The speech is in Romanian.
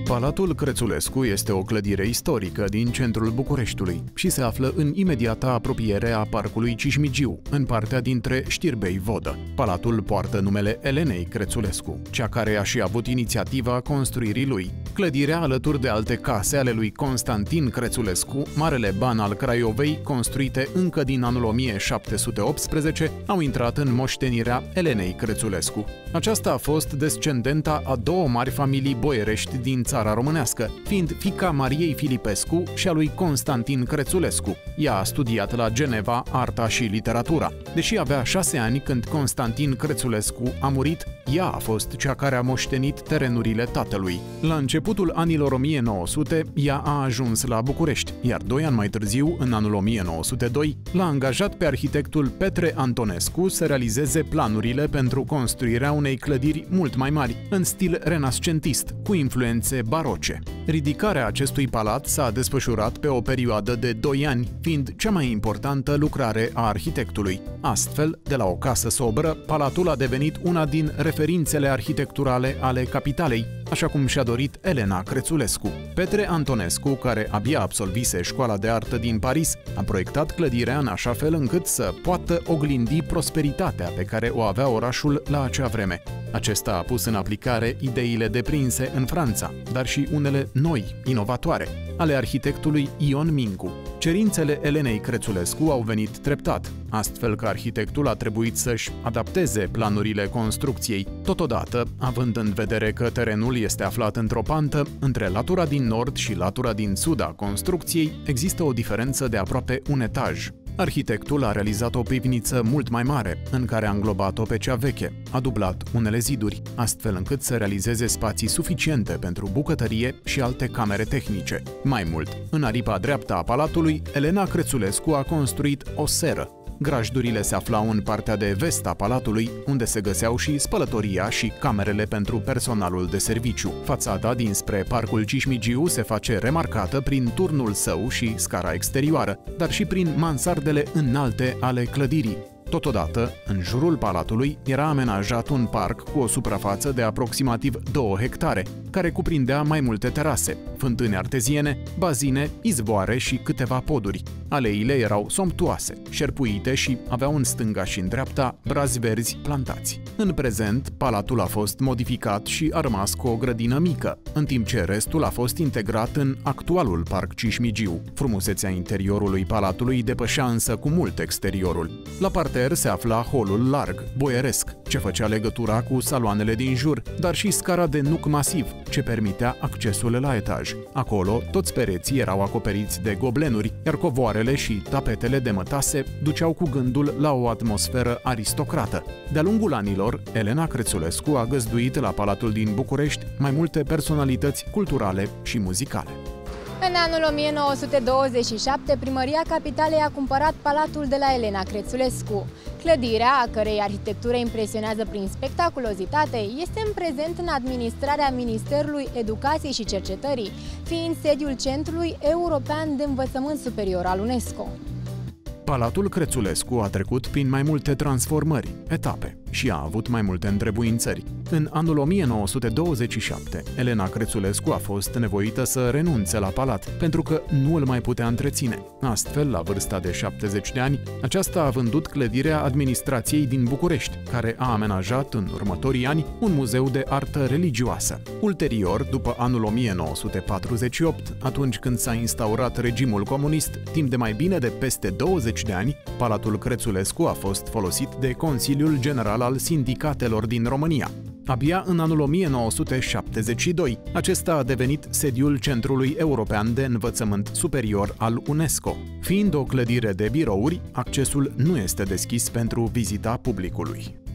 Palatul Crețulescu este o clădire istorică din centrul Bucureștiului și se află în imediata apropiere a Parcului Cismigiu, în partea dintre Știrbei-Vodă. Palatul poartă numele Elenei Crețulescu, cea care a și avut inițiativa construirii lui. Clădirea, alături de alte case ale lui Constantin Crețulescu, marele ban al Craiovei, construite încă din anul 1718, au intrat în moștenirea Elenei Crețulescu. Aceasta a fost descendenta a două mari familii boierești din țara românească, fiind fiica Mariei Filipescu și a lui Constantin Crețulescu. Ea a studiat la Geneva arta și literatura. Deși avea 6 ani când Constantin Crețulescu a murit, ea a fost cea care a moștenit terenurile tatălui. La începutul anilor 1900, ea a ajuns la București, iar 2 ani mai târziu, în anul 1902, l-a angajat pe arhitectul Petre Antonescu să realizeze planurile pentru construirea unei clădiri mult mai mari, în stil renascentist, cu influențe baroce. Ridicarea acestui palat s-a desfășurat pe o perioadă de 2 ani, fiind cea mai importantă lucrare a arhitectului. Astfel, de la o casă sobră, palatul a devenit una din referințele arhitecturale ale capitalei, așa cum și-a dorit Elena Crețulescu. Petre Antonescu, care abia absolvise școala de artă din Paris, a proiectat clădirea în așa fel încât să poată oglindi prosperitatea pe care o avea orașul la acea vreme. Acesta a pus în aplicare ideile deprinse în Franța, dar și unele noi, inovatoare, ale arhitectului Ion Mincu. Cerințele Elenei Crețulescu au venit treptat, astfel că arhitectul a trebuit să-și adapteze planurile construcției. Totodată, având în vedere că terenul este aflat într-o pantă, între latura din nord și latura din sud a construcției există o diferență de aproape un etaj. Arhitectul a realizat o pivniță mult mai mare, în care a înglobat-o pe cea veche, a dublat unele ziduri, astfel încât să realizeze spații suficiente pentru bucătărie și alte camere tehnice. Mai mult, în aripa dreaptă a palatului, Elena Crețulescu a construit o seră. Grajdurile se aflau în partea de vest a palatului, unde se găseau și spălătoria și camerele pentru personalul de serviciu. Fațada dinspre Parcul Cismigiu se face remarcată prin turnul său și scara exterioară, dar și prin mansardele înalte ale clădirii. Totodată, în jurul palatului era amenajat un parc cu o suprafață de aproximativ 2 hectare, care cuprindea mai multe terase, fântâni arteziene, bazine, izvoare și câteva poduri. Aleile erau somptuoase, șerpuite și aveau în stânga și în dreapta brazi verzi plantați. În prezent, palatul a fost modificat și a rămas cu o grădină mică, în timp ce restul a fost integrat în actualul Parc Cismigiu. Frumusețea interiorului palatului depășea însă cu mult exteriorul. La parter se afla holul larg, boieresc, ce făcea legătura cu saloanele din jur, dar și scara de nuc masiv, ce permitea accesul la etaj. Acolo, toți pereții erau acoperiți de goblenuri, iar covoarele și tapetele de mătase duceau cu gândul la o atmosferă aristocrată. De-a lungul anilor, Elena Crețulescu a găzduit la Palatul din București mai multe personalități culturale și muzicale. În anul 1927, Primăria Capitalei a cumpărat Palatul de la Elena Crețulescu. Clădirea, a cărei arhitectură impresionează prin spectaculozitate, este în prezent în administrarea Ministerului Educației și Cercetării, fiind sediul Centrului European de Învățământ Superior al UNESCO. Palatul Crețulescu a trecut prin mai multe transformări, etape și a avut mai multe întrebuințări. În anul 1927, Elena Crețulescu a fost nevoită să renunțe la palat, pentru că nu îl mai putea întreține. Astfel, la vârsta de 70 de ani, aceasta a vândut clădirea administrației din București, care a amenajat în următorii ani un muzeu de artă religioasă. Ulterior, după anul 1948, atunci când s-a instaurat regimul comunist, timp de mai bine de peste 20 de ani, Palatul Crețulescu a fost folosit de Consiliul General al Sindicatelor din România. Abia în anul 1972, acesta a devenit sediul Centrului European de Învățământ Superior al UNESCO. Fiind o clădire de birouri, accesul nu este deschis pentru vizita publicului.